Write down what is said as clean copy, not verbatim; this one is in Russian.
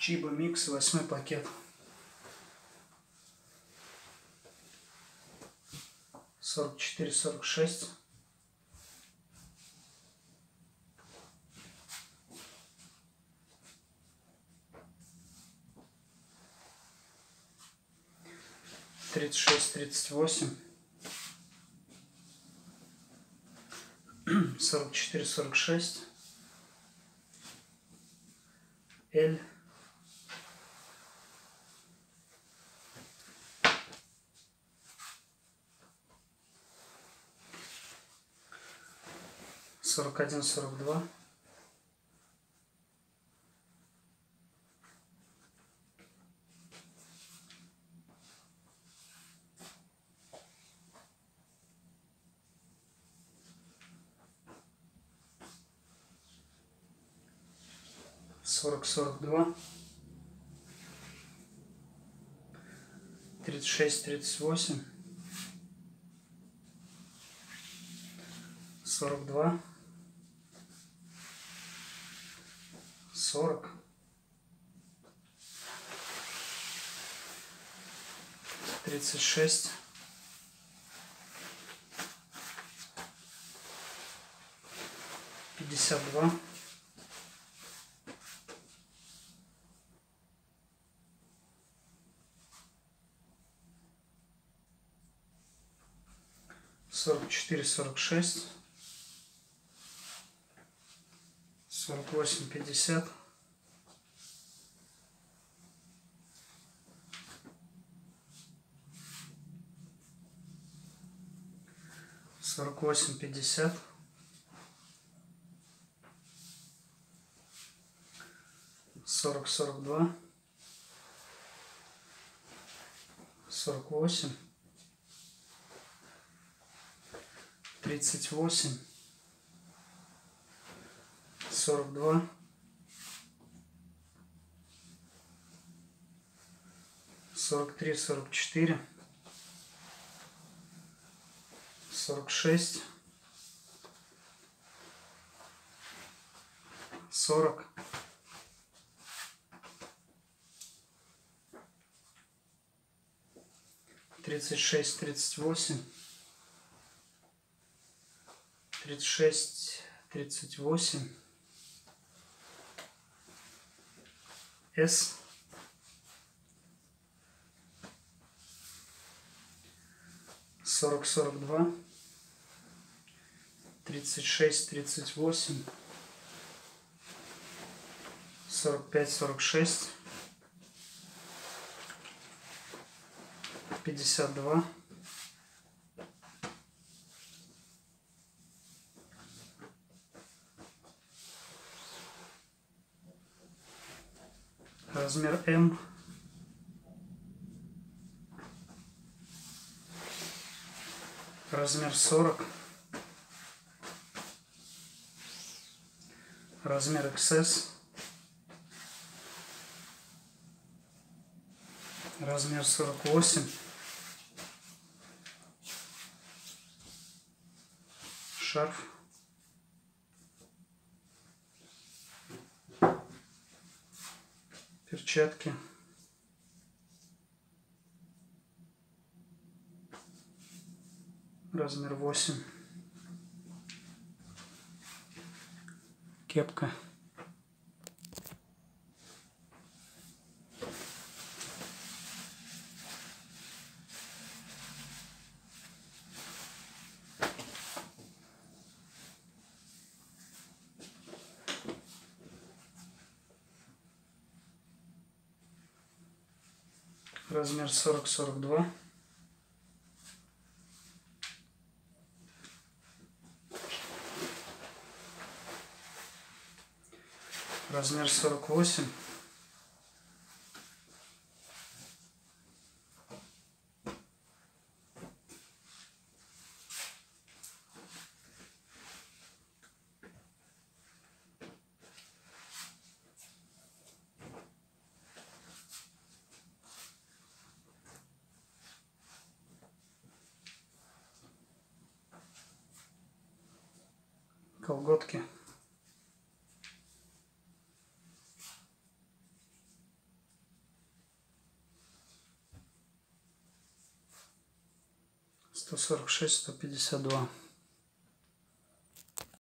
Чибо Микс, 8 пакет. 44-46. Тридцать шесть, 38, 44, 46, L, 41, 42, 40, 42, 36, 38, 42, 40, 36, 52, 44, 46, 48, 50, 48, 50, 40, 42, 48, 38, 42, 43, 44, 46, 40, 36, 38, 36, 38, S, 40, 42, 36, 38, 45, 46, 52, 'Размер М', размер 40, размер XS, размер 48, шарф, перчатки, размер 8, кепка, размер 40-42, размер 48, колготки, 146, 152.